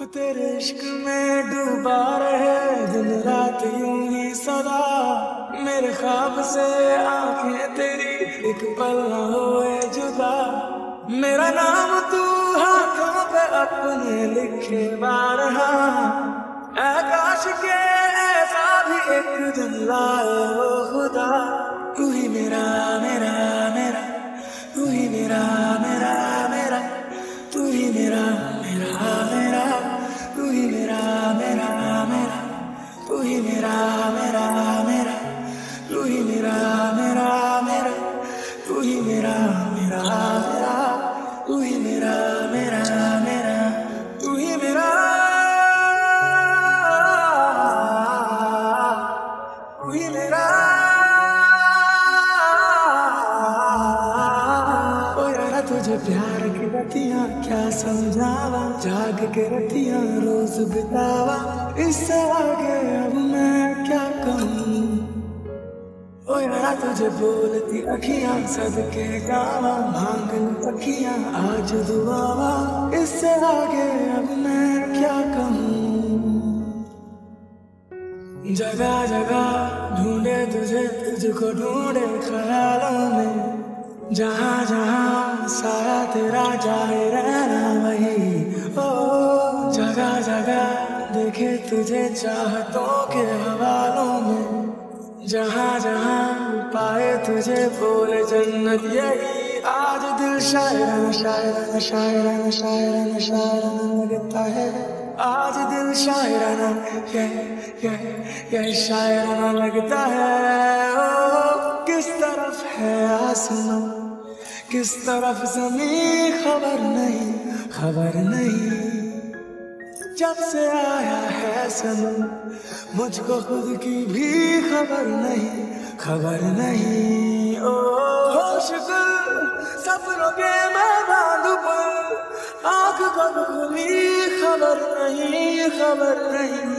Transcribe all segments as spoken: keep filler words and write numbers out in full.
तेरे इश्क में डूबा रहे दिन रात यूं ही सदा। मेरे ख्वाब से आंखें तेरी एक पल न होए जुदा। मेरा नाम तू हाथों पे अपने लिखे बारहा। आकाश के ऐसा भी एक दिन लाए हो खुदा। तू ही मेरा मेरा मेरा, तू ही मेरा मेरा मेरा, तू ही मेरा मेरा मेरा, तू ही मेरा मेरा मेरा, तू ही मेरा मेरा मेरा, तू ही मेरा मेरा मेरा, तू ही मेरा मेरा मेरा, तू ही मेरा मेरा मेरा, तू ही मेरा, तू ही मेरा। तुझे प्यार की रतियां क्या समझावा, जाग के रतियां रोज बितावा। इससे आगे अब मैं क्या कहूँ। ओ यारा तुझे बोलती अखियां सदके गावा, मांग लूं अखियां आज दुआवा। इससे आगे अब मैं क्या कहूँ। जगह जगह ढूंढे तुझे, तुझको ढूंढे ख्यालों में। जहाँ जहाँ साया तेरा जाए रहना वही। ओ जगह जगह देखे तुझे चाहतों के हवालों में। जहाँ जहाँ पाए तुझे बोले जन्नत यही। आज दिल शायराना शायराना शायराना शायराना शायराना लगता है। आज दिल शायराना ये ये ये शायराना लगता है। ओ किस तरफ है आसमां, किस तरफ ज़मीं खबर नहीं, खबर नहीं। जब से आया है सनम मुझको खुद की भी खबर नहीं, खबर नहीं। ओ होश गुल सपनों के मैं बांधू पर, आँख कब खुली खबर नहीं, खबर नहीं।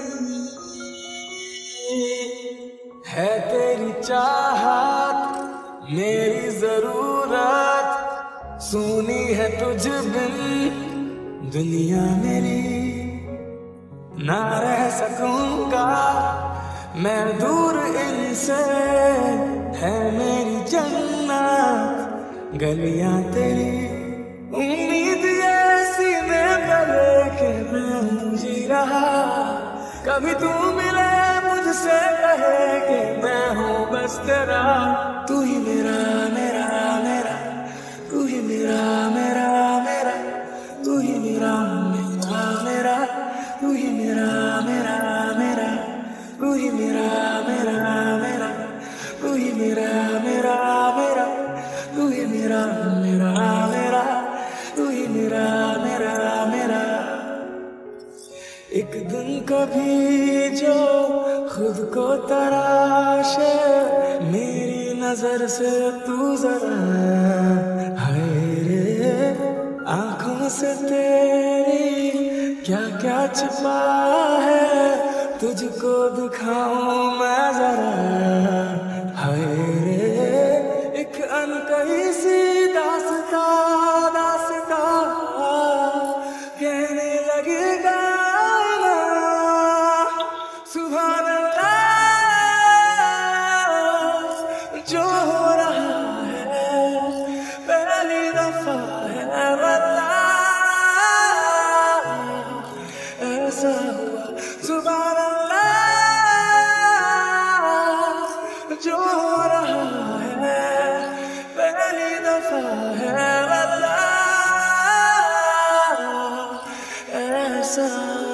है तेरी चाहत मेरी जरूरत, सुनी है तुझ बिन दुनिया मेरी। ना रह सकूंगा मैं दूर इनसे, है मेरी जन्नत गलियां तेरी। उम्मीद ये सीने में लेके मैं जी रहा। कभी तू मिले मुझसे कहे कि मैं हूँ बस तेरा। तू ही मेरा मेरा मेरा, तू ही मेरा मेरा मेरा, तू ही मेरा मेरा मेरा, तू ही मेरा मेरा मेरा, तू ही मेरा मेरा मेरा, तू ही मेरा मेरा मेरा, तू ही मेरा मेरा मेरा, तू ही मेरा मेरा मेरा। एक दिन कभी जो खुद को तराशे, मेरी नजर से तू जरा हाय रे। आंखों से तेरी क्या क्या छिपा है, तुझको दिखाऊं मैं जरा हाय रे। एक अनकही सी दास्ता दास्ता कहने लगेगा सुभान अल्लाह। जो हो रहा है पहली दफा है वल्लाह, ऐसा हुआ सुभान अल्लाह। जो हो रहा है पहली दफा है वल्लाह, ऐसा